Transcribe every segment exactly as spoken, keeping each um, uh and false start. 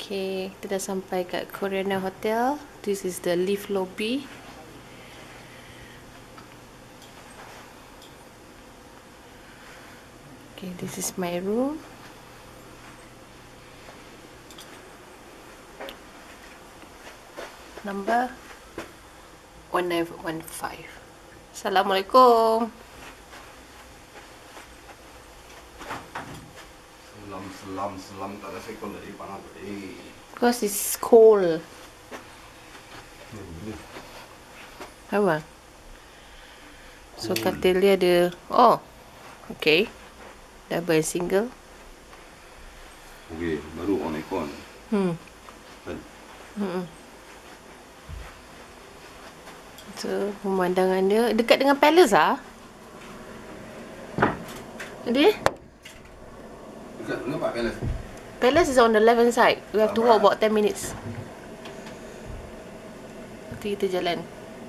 Okay, kita dah sampai kat Coronel Hotel. This is the lift lobby. Okay, this is my room. Number one nine one five. Assalamualaikum. Selam, selam, selam. Tak ada sekon dari panas tadi. Because it's cold. Apa? So katil dia ada. Oh, okay. Double single. Okay, baru on aircon. Hmm. Kan? Hmm. So pemandangan dia dekat dengan palace ah. Dia? Dekat dengan Pak Palace. Palace is on the left hand side. We have to walk about ten minutes. Nanti kita jalan.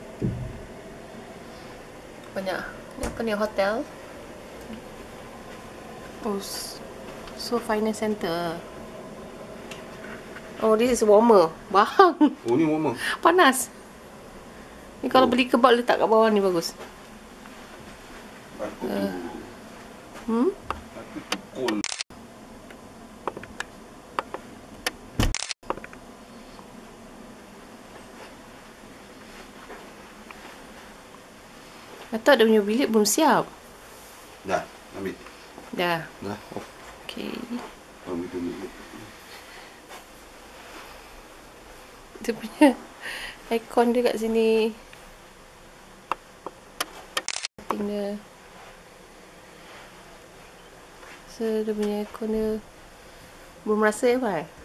Banyak. Ni apa ni, hotel? Oh, so finance center. Oh, this is warmer. Bahang. Oh, ni warmer. Panas. Ni kalau Oh. beli kebab letak kat bawah ni bagus. Aku Uh. tu. Hmm? Aku tu cold. I thought dia punya bilik belum siap. Dah, ambil. Dah. Dah, off. Okay. Ambil dulu. Dia punya aircon dia kat sini. Setting dia. So dia punya aircon dia belum rasa ya, Pak?